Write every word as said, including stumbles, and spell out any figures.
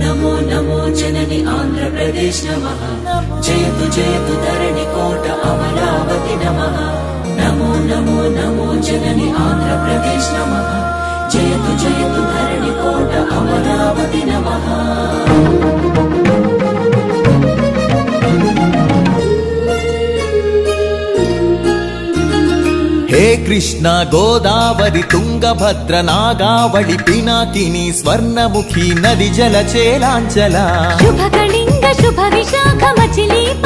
नमो नमो जननी आंध्र प्रदेश नमः जयतु जयतु धरणि कोट अमरावती नमः नमो नमो नमो जननी आंध्र प्रदेश नमः जयतु जयतु धरणि कोट अमरावती नमः। हे कृष्ण गोदावरी तुंगभद्र नागावळि पिनाकिनी स्वर्णमुखी नदी जलचेलांचला शुभ कलिंग शुभ विशाख मछली